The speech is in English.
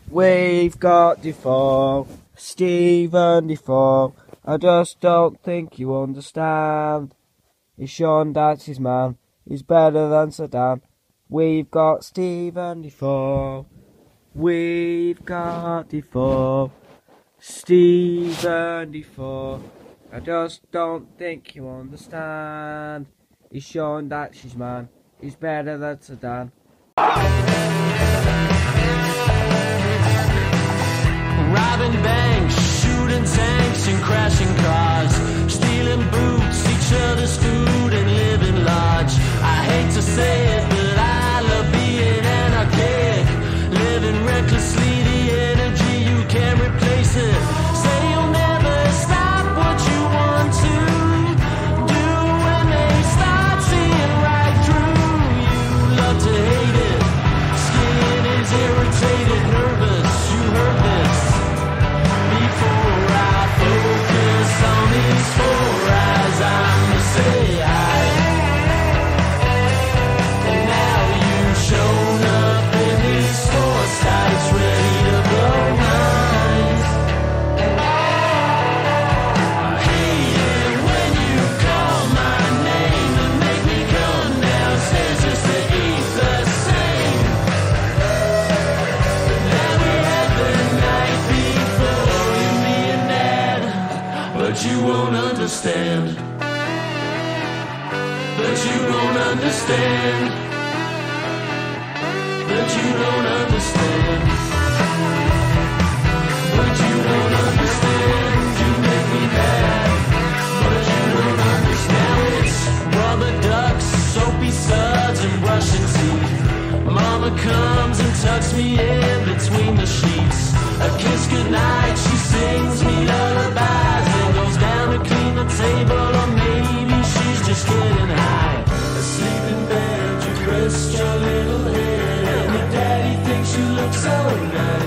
We've got Defour, Stephen Defour. I just don't think you understand. He's shown that's his man. He's better than Saddam. We've got Stephen Defour. We've got Defour, Stephen Defour. I just don't think you understand. He's shown that's his man. He's better than Saddam. Robbing banks, shooting tanks and crashing cars, stealing boots, each other's food and living large. I hate to say it, but I love being anarchic, living recklessly, the energy you can't replace it. Say you'll never stop what you want to do when they start seeing right through you. Love to hate it, skin is irritated, nervous, you heard this. Before I focus on these 4 eyes, I'ma say hi. And now you've shown up in these 4 sights, ready to blow minds. I hate it when you call my name and make me come downstairs just to eat the same that we had the night before. But you won't understand. But you won't understand. But you don't understand. But you don't understand. You make me mad. But you don't understand. It's rubber ducks, soapy suds, and brushing teeth. Mama comes and tucks me in between the sheets. A kiss goodnight, she sings me lullabies, then goes down to clean the table, or maybe she's just getting high. Asleep in bed, you rest your little head, and your daddy thinks you look so nice.